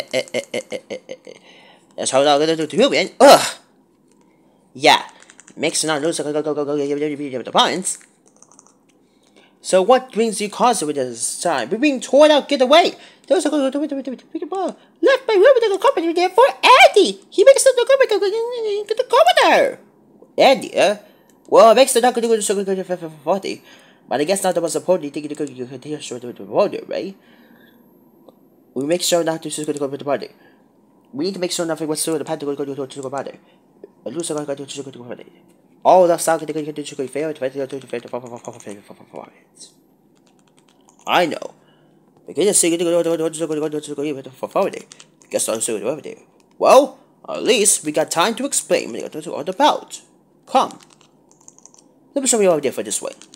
Let's hold on to human. Ugh. Yeah. Makes not lose the points. So what brings you closer with this time? We're being torn out. Get away. There's a left by Ruben to the company there for Andy. He makes the governor. Andy, well, it makes the doctor go to 40. But I guess not the most important thing to continue to the border, right? We make sure not to go to the party. We need to make sure nothing whatsoever the path to go to the party. All the stock to fail I know. Because you go for forwarding. Guess I'll show you over there. Well, at least we got time to explain what all about. Come. Let me show you over there for this way.